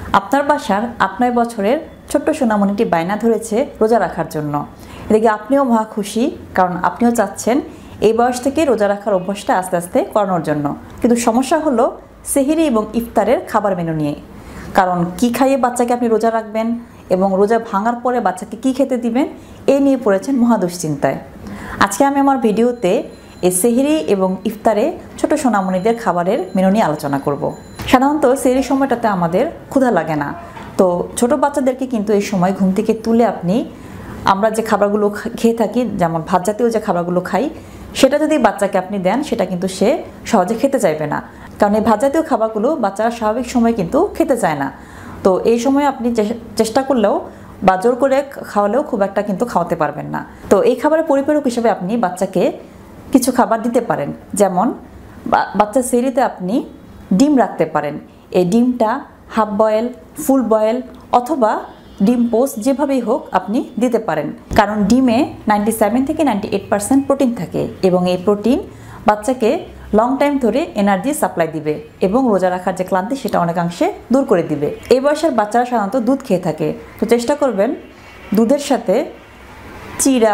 আপনার বাসার 8-9 বছরের ছোট্ট সোনামণিটি বায়না ধরেছে রোজা রাখার জন্য। এদিকে আপনিও মহা খুশি, কারণ আপনিও চাচ্ছেন এই বয়স থেকে রোজা রাখার অভ্যাসটা আস্তে আস্তে করানোর জন্য। কিন্তু সমস্যা হলো সেহরি এবং ইফতারের খাবার মেনু নিয়ে। কারণ কি খাইয়ে বাচ্চাকে আপনি রোজা রাখবেন এবং রোজা ভাঙার পরে বাচ্চাকে কি খেতে দিবেন, এই নিয়ে পড়েছেন মহা দুশ্চিন্তায়। আজকে আমি আমার ভিডিওতে এই সেহরি এবং ইফতারে ছোট সোনামণিদের খাবারের মেনু নিয়ে আলোচনা করব। সাধারণত সেহরির সময়টাতে আমাদের ক্ষুধা লাগে না, তো ছোট বাচ্চাদেরকে কিন্তু এই সময় ঘুম থেকে তুলে আমরা যে খাবারগুলো খেয়ে থাকি, যেমন ভাত জাতীয় যে খাবারগুলো খাই, সেটা যদি বাচ্চাকে আপনি দেন সেটা কিন্তু সে সহজে খেতে চাইবে না। কারণ এই ভাত জাতীয় খাবারগুলো বাচ্চারা স্বাভাবিক সময় কিন্তু খেতে চায় না। তো এই সময় আপনি চেষ্টা করলেও বা জোর করে খাওয়ালেও খুব একটা কিন্তু খাওয়াতে পারবেন না। তো এই খাবারের পরিপূরক হিসেবে আপনি বাচ্চাকে কিছু খাবার দিতে পারেন। যেমন বাচ্চার সেহরিতে আপনি ডিম রাখতে পারেন। এই ডিমটা হাফ বয়েল, ফুল বয়েল অথবা ডিম পোস্ট যেভাবেই হোক আপনি দিতে পারেন। কারণ ডিমে 97 থেকে 98% প্রোটিন থাকে এবং এই প্রোটিন বাচ্চাকে লং টাইম ধরে এনার্জি সাপ্লাই দিবে এবং রোজা রাখার যে ক্লান্তি সেটা অনেকাংশে দূর করে দিবে। এই বয়সের বাচ্চারা সাধারণত দুধ খেয়ে থাকে, তো চেষ্টা করবেন দুধের সাথে চিড়া,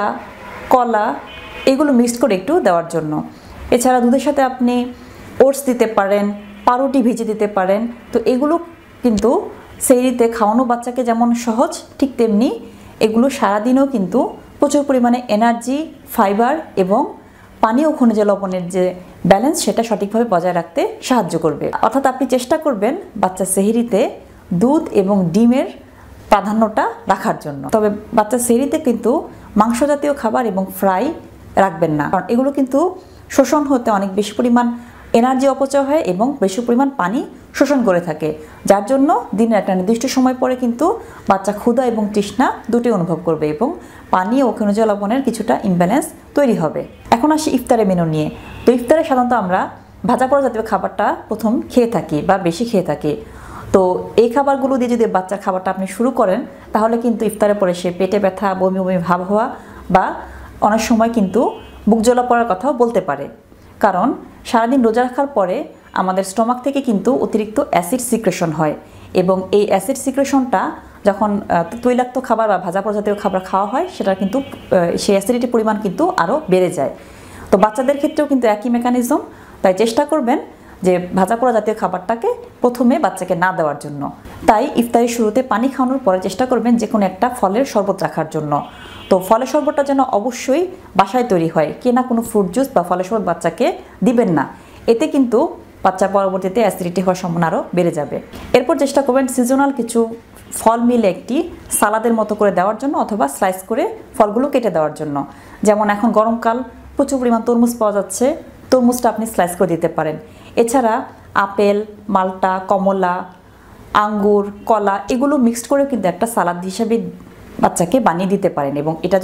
কলা এগুলো মিক্সড করে একটু দেওয়ার জন্য। এছাড়া দুধের সাথে আপনি ওটস দিতে পারেন, পাউরুটি ভেজে দিতে পারেন। তো এগুলো কিন্তু সেহরিতে খাওয়ানো বাচ্চাকে যেমন সহজ, ঠিক তেমনি এগুলো সারাদিনও কিন্তু প্রচুর পরিমাণে এনার্জি, ফাইবার এবং পানি ও খনিজ লবণের যে ব্যালেন্স সেটা সঠিকভাবে বজায় রাখতে সাহায্য করবে। অর্থাৎ আপনি চেষ্টা করবেন বাচ্চা সেহরিতে দুধ এবং ডিমের প্রাধান্যটা রাখার জন্য। তবে বাচ্চা সেহরিতে কিন্তু মাংস জাতীয় খাবার এবং ফ্রাই রাখবেন না, কারণ এগুলো কিন্তু শোষণ হতে অনেক বেশি পরিমাণ এনার্জি অপচয় হয় এবং বেশি পরিমাণ পানি শোষণ করে থাকে, যার জন্য দিনের একটা নির্দিষ্ট সময় পরে কিন্তু বাচ্চা ক্ষুধা এবং তৃষ্ণা দুটোই অনুভব করবে এবং পানি ও খনিজ লবণের কিছুটা ইমব্যালেন্স তৈরি হবে। এখন আসি ইফতারের মেনু নিয়ে। তো ইফতারে সাধারণত আমরা ভাজা পোড়া জাতীয় খাবারটা প্রথম খেয়ে থাকি বা বেশি খেয়ে থাকি। তো এই খাবারগুলো দিয়ে যদি বাচ্চার খাবারটা আপনি শুরু করেন, তাহলে কিন্তু ইফতারের পরে সে পেটে ব্যথা, বমি বমি ভাব হওয়া বা অনেক সময় কিন্তু বুক জ্বলা পড়ার কথাও বলতে পারে। কারণ সারাদিন রোজা রাখার পরে আমাদের স্টমাক থেকে কিন্তু অতিরিক্ত অ্যাসিড সিক্রেশন হয় এবং এই অ্যাসিড সিক্রেশনটা যখন তৈলাক্ত খাবার বা ভাজা পোড়া জাতীয় খাবার খাওয়া হয়, সেটা কিন্তু সেই অ্যাসিডিটির পরিমাণ কিন্তু আরও বেড়ে যায়। তো বাচ্চাদের ক্ষেত্রেও কিন্তু একই মেকানিজম। তাই চেষ্টা করবেন যে ভাজা পোড়া জাতীয় খাবারটাকে প্রথমে বাচ্চাকে না দেওয়ার জন্য। তাই ইফতারের শুরুতে পানি খাওয়ানোর পরে চেষ্টা করবেন যে কোনো একটা ফলের শরবত রাখার জন্য। তো ফলের শরবতটা যেন অবশ্যই বাসায় তৈরি হয়, কেনা কোনো ফ্রুট জুস বা ফলের শরবত বাচ্চাকে দিবেন না। এতে কিন্তু বাচ্চা পরবর্তীতে অ্যাসিডিটি হওয়ার সম্ভাবনা আরও বেড়ে যাবে। এরপর চেষ্টা করবেন সিজনাল কিছু ফল মিলে একটি সালাদের মতো করে দেওয়ার জন্য অথবা স্লাইস করে ফলগুলো কেটে দেওয়ার জন্য। যেমন এখন গরমকাল, প্রচুর পরিমাণ তরমুজ পাওয়া যাচ্ছে, তরমুজটা আপনি স্লাইস করে দিতে পারেন। এছাড়া আপেল, মাল্টা, কমলা, আঙ্গুর, কলা এগুলো মিক্সড করেও কিন্তু একটা সালাদ হিসেবে বাচ্চাকে বানিয়ে দিতে পারেন এবং এটা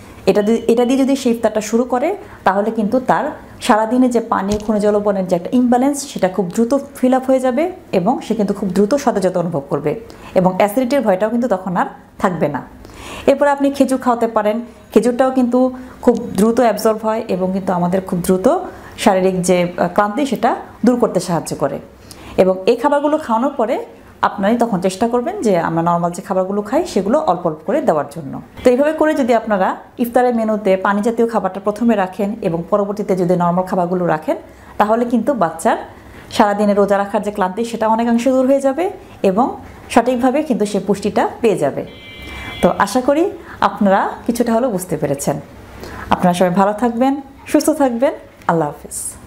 দিয়ে যদি সে ইফতারটা শুরু করে, তাহলে কিন্তু তার সারাদিনে যে পানি, খনিজ লবণের যে একটা ইমব্যালেন্স সেটা খুব দ্রুত ফিল আপ হয়ে যাবে এবং সে কিন্তু খুব দ্রুত সতেজতা অনুভব করবে এবং অ্যাসিডিটির ভয়টাও কিন্তু তখন আর থাকবে না। এরপর আপনি খেজুর খাওয়াতে পারেন। খেজুরটাও কিন্তু খুব দ্রুত অ্যাবজর্ব হয় এবং কিন্তু আমাদের খুব দ্রুত শারীরিক যে ক্লান্তি সেটা দূর করতে সাহায্য করে। এবং এই খাবারগুলো খাওয়ানোর পরে আপনারা তখন চেষ্টা করবেন যে আমরা নর্মাল যে খাবারগুলো খাই সেগুলো অল্প অল্প করে দেওয়ার জন্য। তো এইভাবে করে যদি আপনারা ইফতারের মেনুতে পানি জাতীয় খাবারটা প্রথমে রাখেন এবং পরবর্তীতে যদি নর্মাল খাবারগুলো রাখেন, তাহলে কিন্তু বাচ্চার সারাদিনে রোজা রাখার যে ক্লান্তি সেটা অনেকাংশে দূর হয়ে যাবে এবং সঠিকভাবে কিন্তু সে পুষ্টিটা পেয়ে যাবে। তো আশা করি আপনারা কিছুটা হলেও বুঝতে পেরেছেন। আপনারা সবাই ভালো থাকবেন, সুস্থ থাকবেন। আল্লাহ হাফিজ।